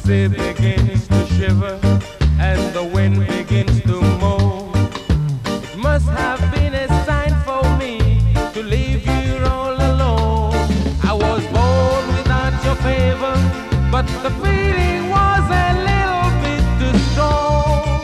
sea begins to shiver and the wind begins to moan. It must have been a sign for me to leave you all alone. I was born without your favor, but the feeling was a little bit too strong.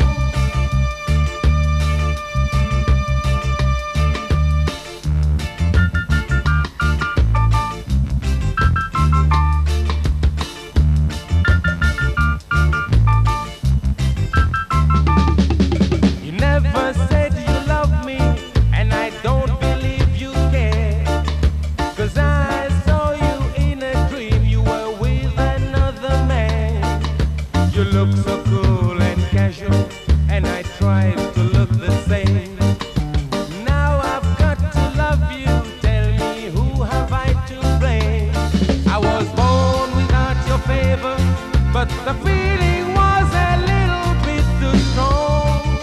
You look so cool and casual, and I tried to look the same. Now I've got to love you, tell me who have I to blame? I was born without your favor, but the feeling was a little bit too strong.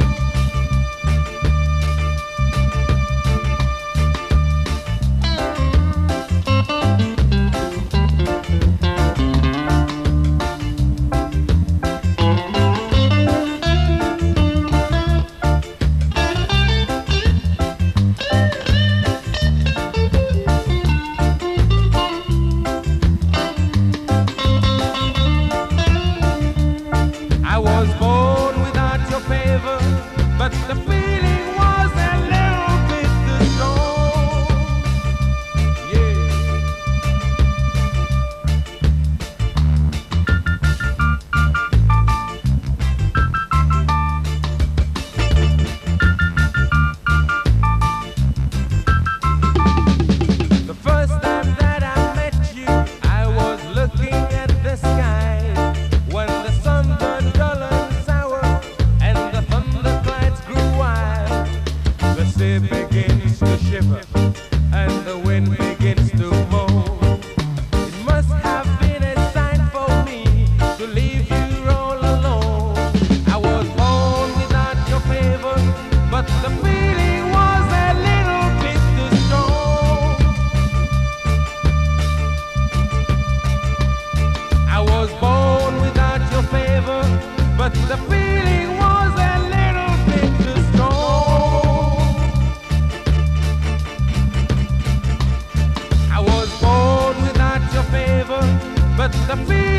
But the feeling was a little bit too strong. Yeah. The first time that I met you, I was looking at the sky when the sun turned dull and sour and the thunder begins to shiver and the wind begins to moan. It must have been a sign for me to leave you all alone. I was born without your favor, but the feeling was a little bit too strong. I was born without your favor, but the feeling was a little bit too strong. But the feeling